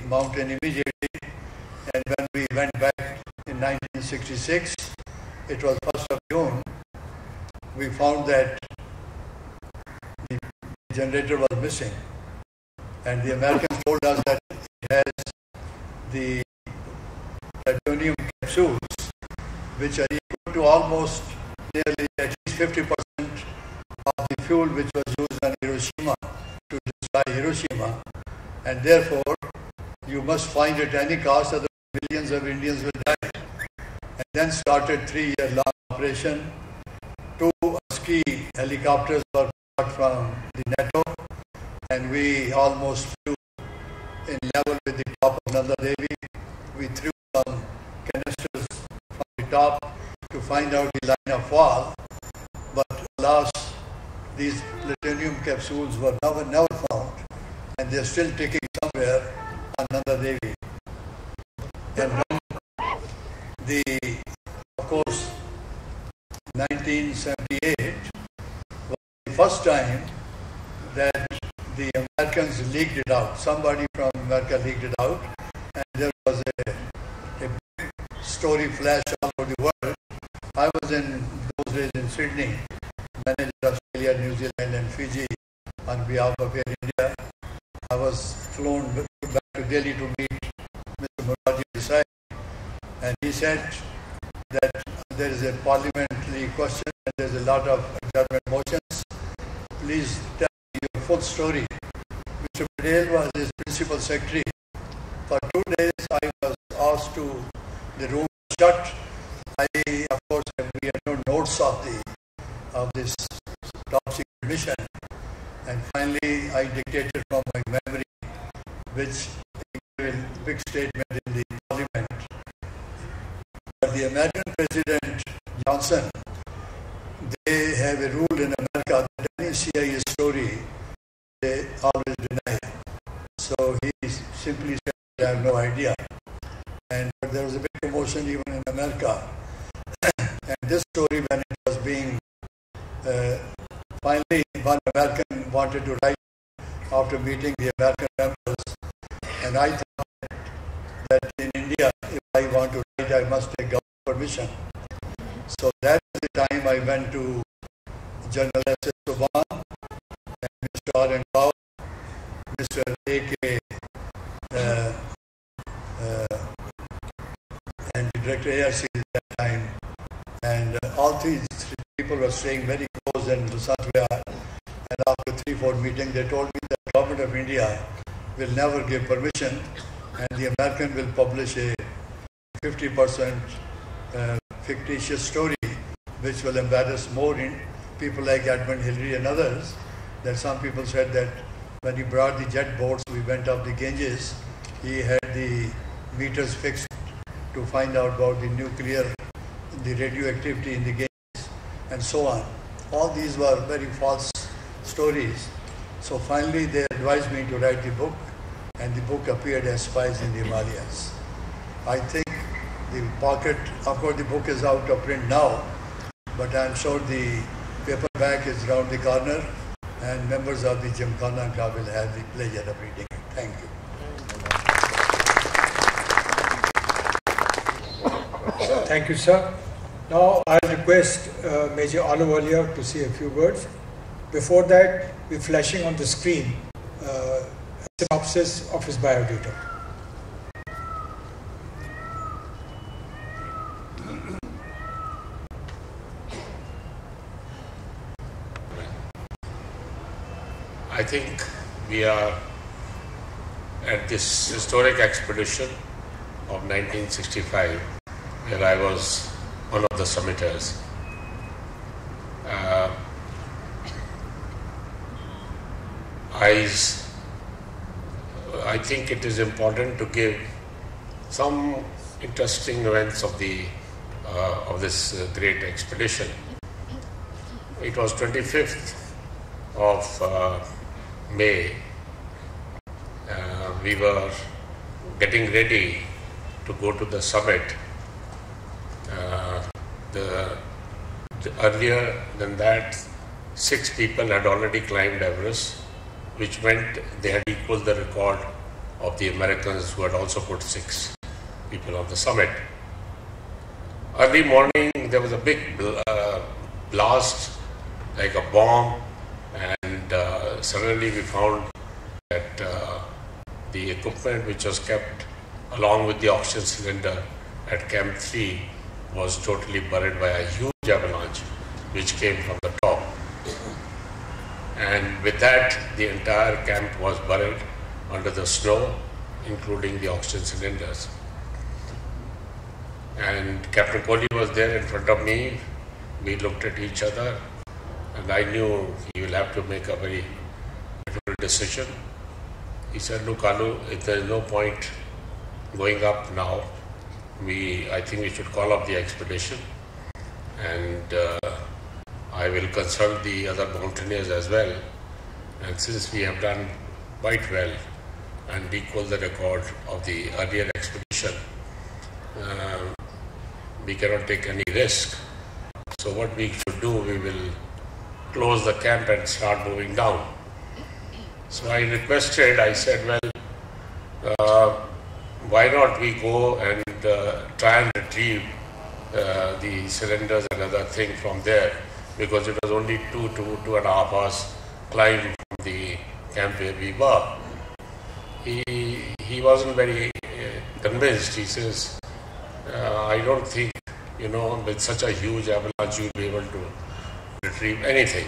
mountain immediately, and when we went back in 1966, it was 1st of June, we found that the generator was missing, and the Americans told us that it has the plutonium capsules, which are equal to almost nearly at least 50% of the fuel which was used on Hiroshima to destroy Hiroshima, and therefore you must find it at any cost, otherwise millions of Indians will die. And then started 3-year-long operation. 2 ski helicopters were brought from the NATO, and we almost flew in level with the top of Nanda Devi. We threw some canisters from the top to find out the line of fall, but alas, these plutonium capsules were never found, and they're still ticking somewhere on Nanda Devi. And of course, 1978 was the first time that the Americans leaked it out. Somebody from America leaked it out, and there was a story flash all over the world. I was in those days in Sydney, managed Australia, New Zealand and Fiji on behalf of Air India. I was flown back to Delhi to meet Mr. Morarji Desai, and he said that there is a parliamentary question and there is a lot of adjournment motions. Please tell me your full story. Mr. Patel was his principal secretary. For 2 days I was asked to the room shut. Of course, we had no notes of this top secret mission, and finally I dictated from my memory, which gave a big statement in the parliament. But the American President Johnson, they have a rule in America that any CIA story they always deny. So he simply said, I have no idea. And there was a big commotion even in America. And this story, when it was being, finally one American wanted to write after meeting the American members, and I thought that in India, if I want to write, I must take government permission. So that was the time I went to General S.S. Subban and Mr. R. N. Rao, Mr. A.K. and Director ARC at that time. And all 3 people were staying very close in Sant Vihar. And after 3-4 meetings, they told me that the government of India will never give permission, and the American will publish a 50% fictitious story, which will embarrass more in people like Edmund Hillary and others. That some people said that when he brought the jet boats, we went up the Ganges, he had the meters fixed to find out about the radioactivity in the Ganges, and so on. All these were very false stories. So finally they advised me to write the book, and the book appeared as Spies in the Himalayas. I think the pocket, of course the book is out of print now, but I'm sure the paperback is around the corner, and members of the Gymkhana Club will have the pleasure of reading it. Thank you. Thank you, sir. Now I'll request Major Ahluwalia to say a few words. Before that, we're flashing on the screen a synopsis of his biodata. I think we are at this historic expedition of 1965, where I was one of the summiters. I think it is important to give some interesting events of this great expedition. It was 25th of May. We were getting ready to go to the summit. Earlier than that, 6 people had already climbed Everest, which meant they had equaled the record of the Americans who had also put 6 people on the summit. Early morning, there was a big blast, like a bomb, and suddenly we found that the equipment which was kept along with the oxygen cylinder at Camp 3 was totally buried by a huge avalanche which came from the top. And with that, the entire camp was buried under the snow, including the oxygen cylinders. And Captain Kohli was there in front of me. We looked at each other, and I knew he will have to make a very difficult decision. He said, "Look, Alu, if there is no point going up now, I think we should call up the expedition, and I will consult the other mountaineers as well. And since we have done quite well and equal the record of the earlier expedition, we cannot take any risk. So what we should do, we will close the camp and start moving down." So I requested, I said, well, why not we go and try and retrieve the cylinders and other things from there, because it was only 2.5 hours climb from the camp where we were. He wasn't very convinced. He says, I don't think, with such a huge avalanche you'll be able to retrieve anything.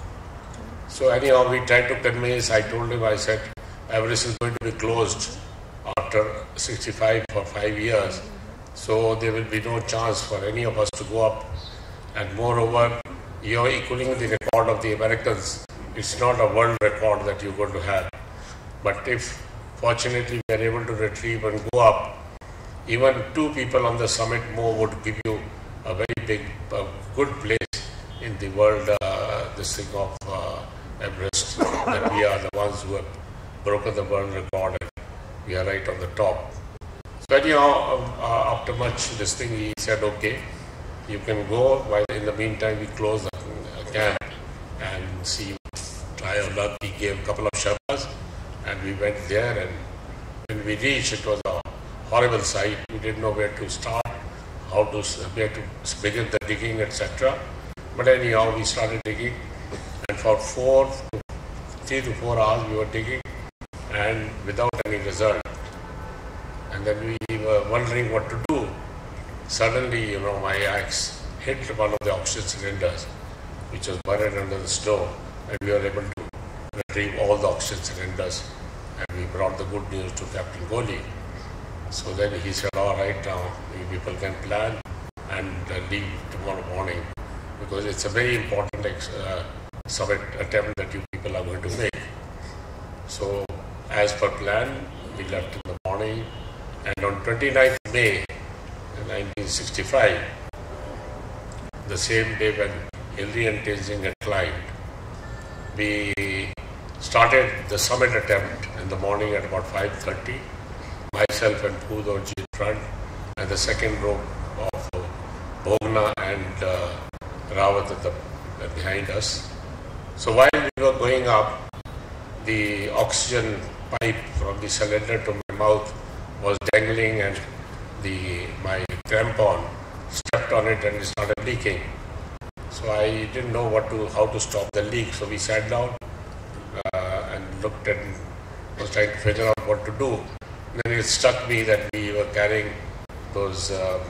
So anyhow, we tried to convince. I told him, I said, Everest is going to be closed after 65 for 5 years. So there will be no chance for any of us to go up. And moreover, you're equaling the record of the Americans. It's not a world record that you're going to have. But if fortunately we are able to retrieve and go up, even 2 people on the summit more would give you a very big, good place in the world, this thing of Everest, that we are the ones who have broken the world record and we are right on the top. So anyhow, after much this thing, he said, okay, you can go, while in the meantime we close the camp and see, try our luck. He gave a couple of Sherpas and we went there, and when we reached, it was a horrible sight. We didn't know where to start, where to begin the digging, etc. But anyhow, we started digging, and for 3 to 4 hours we were digging, and without any result. And then we were wondering what to do. Suddenly, my axe hit one of the oxygen cylinders, which was buried under the snow, and we were able to retrieve all the oxygen cylinders, and we brought the good news to Captain Kohli. So then he said, all right, now you people can plan and leave tomorrow morning, because it's a very important summit attempt that you people are going to make. So as per plan, we left in the morning, and on 29th May 1965, the same day when Hillary and Tenzing had climbed, we started the summit attempt in the morning at about 5:30. Myself and Pudorji in front, and the second row of Bhogna and Rawat behind us. So while we were going up, the oxygen pipe from the cylinder to my mouth was dangling, and my crampon stepped on it and it started leaking. So I didn't know how to stop the leak. So we sat down and looked and was trying to figure out what to do. And then it struck me that we were carrying those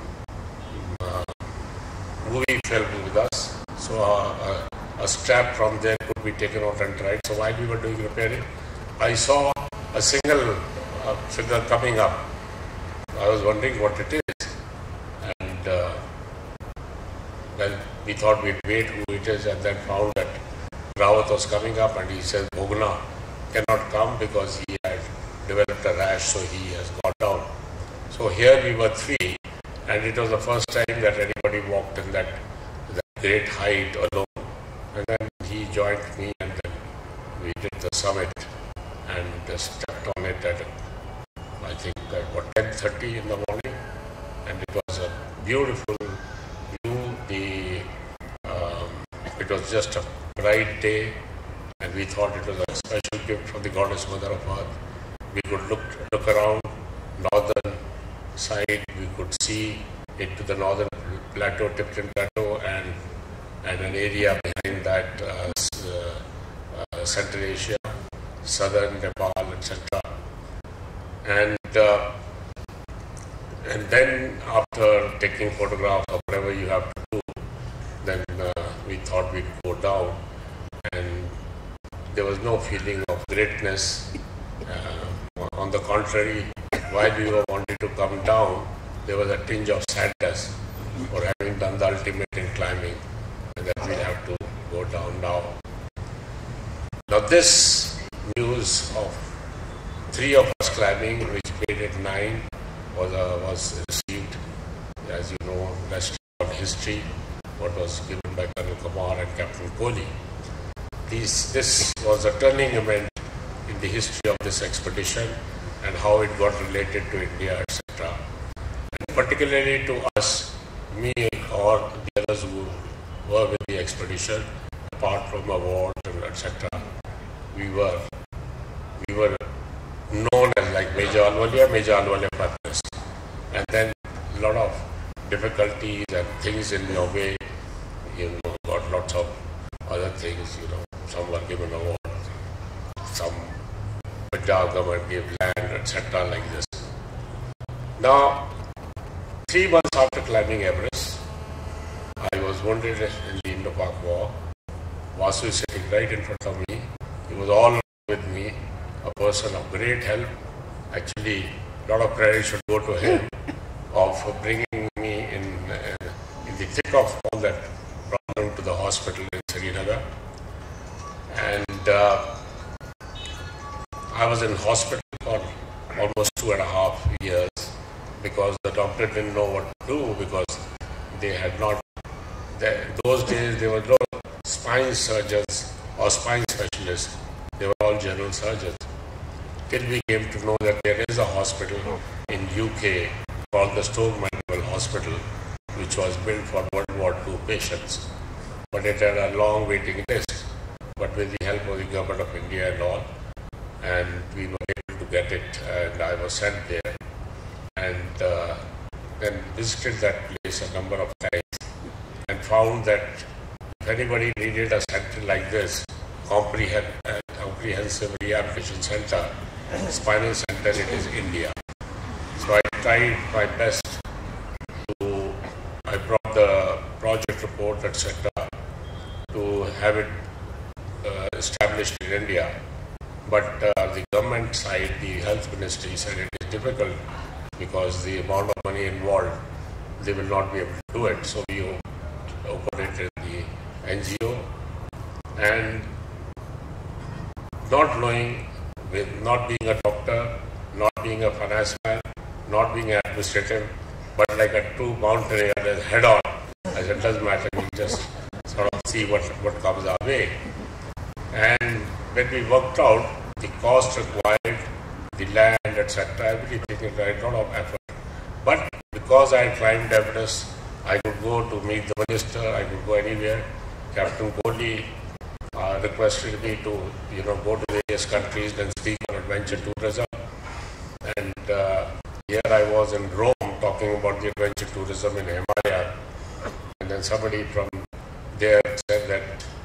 movie film with us. So a strap from there could be taken out and tried. So while we were doing repairing, I saw a single figure coming up. I was wondering what it is. And well, we thought we'd wait who it is, and then found that Rawat was coming up, and he said Bhogna cannot come because he had developed a rash, so he has gone down. So here we were 3, and it was the first time that anybody walked in that great height alone. And then he joined me, and then we did the summit and stepped on it at, I think, at 10:30 in the morning, and it was a beautiful view. It was just a bright day, and we thought it was a special gift from the Goddess Mother of Earth. we could look around northern side. We could see into the northern plateau, Tipton Plateau, and an area behind that Central Asia, southern Nepal, etc. And then after taking photographs of whatever you have to do, then we thought we'd go down, and there was no feeling of greatness. On the contrary, while we were wanting to come down, there was a tinge of sadness for having done the ultimate in climbing, and that we'll have to go down now. Now this news of 3 of us climbing, which made it 9, was received, as you know, rest on history, what was given by Colonel Kumar and Captain Kohli. This was a turning event in the history of this expedition and how it got related to India, etc. And particularly to us, me or the others who were with the expedition, apart from awards and etc., we were known as like Major Ahluwalia Prime Minister. And then a lot of difficulties and things in your way, got lots of other things, some were given awards, some Punjab government gave land, etc. like this. Now, 3 months after climbing Everest, I was wounded in the Indo-Pak War. Vasu is sitting right in front of me. He was all with me, a person of great help. Actually, a lot of credit should go to him of bringing me in the thick of all that problem to the hospital in Srinagar. And I was in hospital for almost 2.5 years because the doctor didn't know what to do, because they had not, those days there were no spine surgeons or spine specialists. They were all general surgeons. Till we came to know that there is a hospital in UK called the Stoke Mandeville Hospital, which was built for World War II patients. But it had a long waiting list. But with the help of the Government of India and all, and we were able to get it, and I was sent there. And then visited that place a number of times and found that if anybody needed a center like this, comprehensive rehabilitation center, spinal center, it is India. So I tried my best I brought the project report, etc., to have it established in India. But the government side, the health ministry, said it is difficult because the amount of money involved, they will not be able to do it. So we operated the NGO, and not knowing, with not being a doctor, not being a finance man, not being an administrative, but like a true mountaineer, head on. I said, doesn't matter, we just sort of see what comes our way. And when we worked out the cost required, the land, etc., everything required a lot of effort. But because I climbed Everest, I could go to meet the minister, I could go anywhere. Captain Kohli requested me to, go to various countries and speak on adventure tourism. And here I was in Rome talking about the adventure tourism in Himalaya. And then somebody from there said that,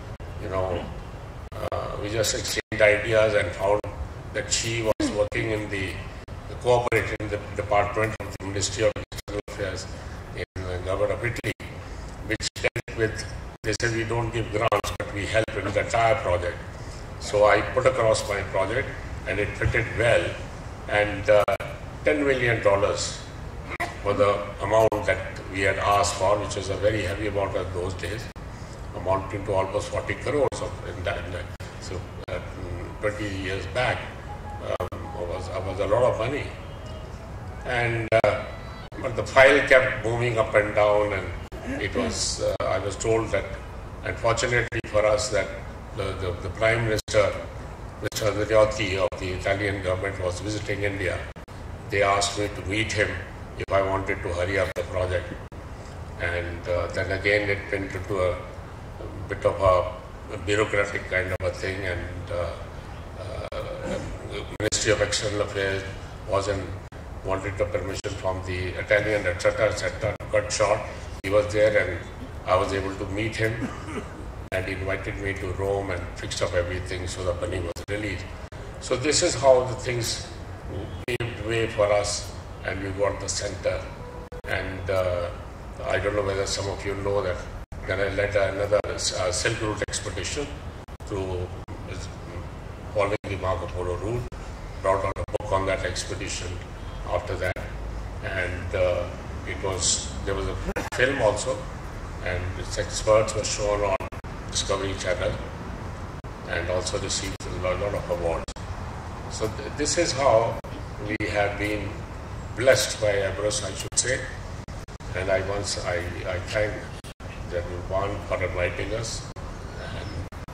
we just exchanged ideas and found that she was working in cooperating in the department of the Ministry of External Affairs in the government of Italy, which dealt with, they said we don't give grants, but we help in the entire project. So I put across my project and it fitted well, and $10 million was the amount that we had asked for, which was a very heavy amount of those days, amounting to almost 40 crores in that. So 20 years back, was a lot of money. And but the file kept moving up and down, and it was, I was told that, unfortunately for us, that the Prime Minister, Mr. Andreotti of the Italian government, was visiting India. They asked me to meet him if I wanted to hurry up the project. And then again it went into a bit of a bureaucratic kind of a thing, and Ministry of External Affairs wanted the permission from the Italian, etc., etc. Cut short. He was there, and I was able to meet him, and he invited me to Rome and fixed up everything so the bunny was released. So this is how the things paved way for us, and we got the center. And I don't know whether some of you know that then I led another Silk Route expedition to following the Marco Polo route, brought out a book on that expedition after that, and there was a film also, and its experts were shown on Discovery Channel and also received a lot of awards. So this is how we have been blessed by Everest, I should say, and I thank General Wan for inviting us, and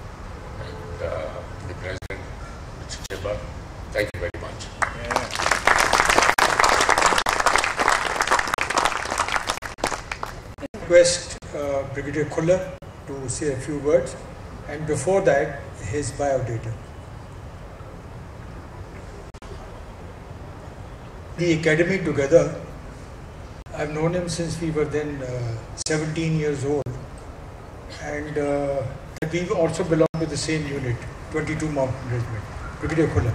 the President, Mr. Cheba. Thank you very much. Request Brigadier Khullar to say a few words, and before that, his biodata. The academy together, I've known him since we were then 17 years old, and we also belong to the same unit, 22 Mountain Regiment. Brigadier Khullar.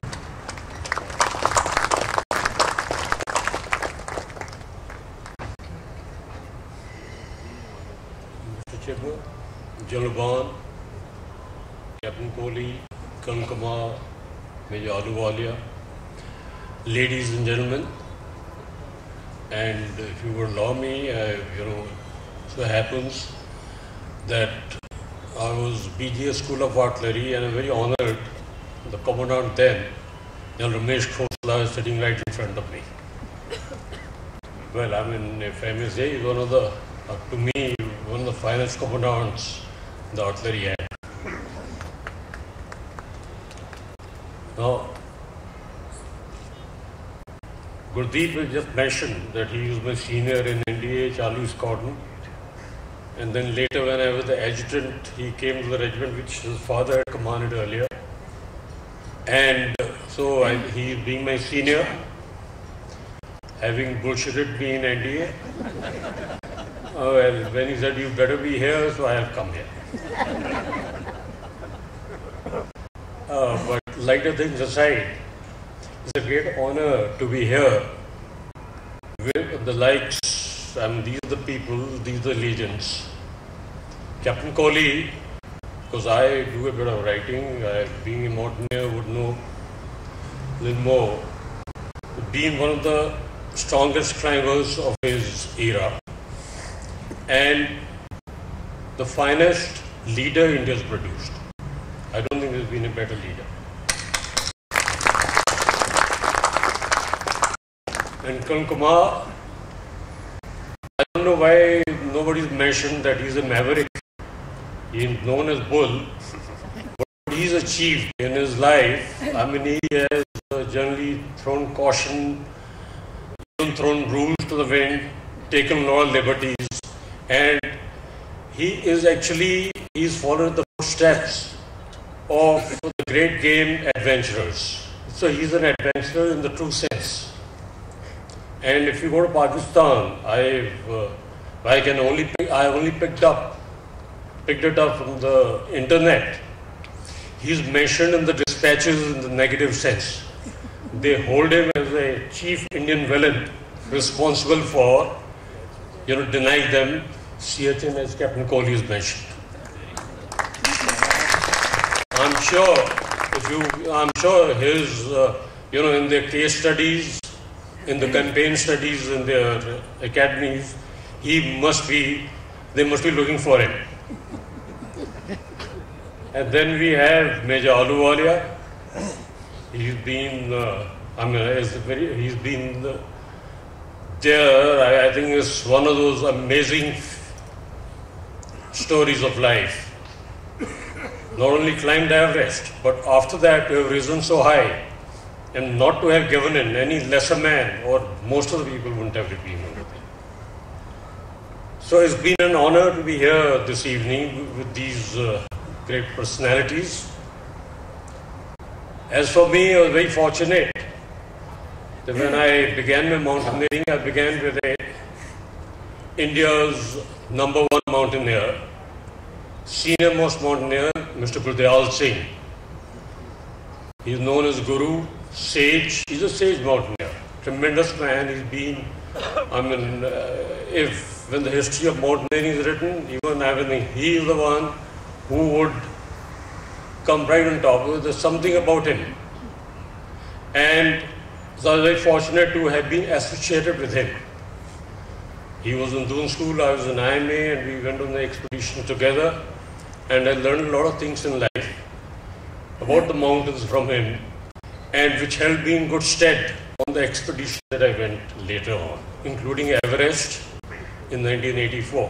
General Wan, Captain Kohli, Colonel Kumar, Major Ahluwalia, ladies and gentlemen, and if you would allow me, so happens that I was BGS School of Artillery, and I'm very honored the Commandant then, General Ramesh Khosla, is sitting right in front of me. Well, I mean, if I may say, he's one of the, to me, one of the finest commandants the artillery had. Now, Gurdeep has just mentioned that he was my senior in NDA, Charlie Squadron, and then later when I was the adjutant, he came to the regiment which his father had commanded earlier, and so he being my senior, having bullshitted me in NDA, well, when he said, you better be here, so I have come here. But lighter things aside, it's a great honor to be here with the likes, these are the people, these are the legends. Captain Kohli, because I do a bit of writing, being a mountaineer would know a little more, being one of the strongest climbers of his era, and the finest leader India has produced. I don't think there's been a better leader. And Colonel Kumar, I don't know why nobody's mentioned that he's a maverick. He's known as Bull. What he's achieved in his life, I mean, he has generally thrown caution, thrown rules to the wind, taken all liberties, and he's followed the footsteps of the great game adventurers. So he's an adventurer in the true sense. And if you go to Pakistan, I only picked it up from the internet. He's mentioned in the dispatches in the negative sense. They hold him as a chief Indian villain responsible for, denying them CHN, as Captain Kohli has mentioned. I'm sure his, in their case studies, in the campaign studies, in their academies, they must be looking for him. And then we have Major Ahluwalia. He's been, there. I think it's one of those amazing stories of life. Not only climbed Everest, but after that to have risen so high and not to have given in. Any lesser man or most of the people wouldn't have been able to. So it's been an honor to be here this evening with these great personalities. As for me, I was very fortunate that when I began my mountaineering, I began with India's #1 mountaineer, senior most mountaineer, Mr. Gurdial Singh. He is known as Guru, sage. He's a sage mountaineer, tremendous man. He's been, when the history of mountaineering is written, even I think he is the one who would come right on top. There's something about him. And so I was very fortunate to have been associated with him. He was in Doon School, I was in IMA, and we went on the expedition together. And I learned a lot of things in life about the mountains from him, and which held me in good stead on the expedition that I went later on, including Everest in 1984.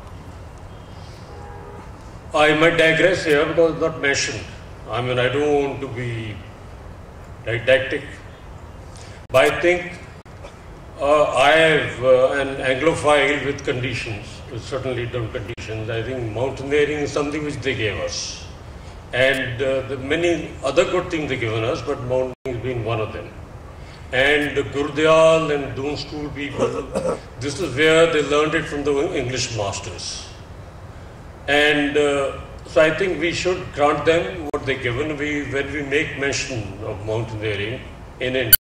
I might digress here because it's not mentioned. I don't want to be didactic, but I think I have an Anglophile with conditions, with certainly different conditions. I think mountaineering is something which they gave us. And the many other good things they've given us, but mountaineering has been one of them. And Gurdial and Doon School people, this is where they learned it from the English masters. And so I think we should grant them what they've given. When we make mention of mountaineering in India,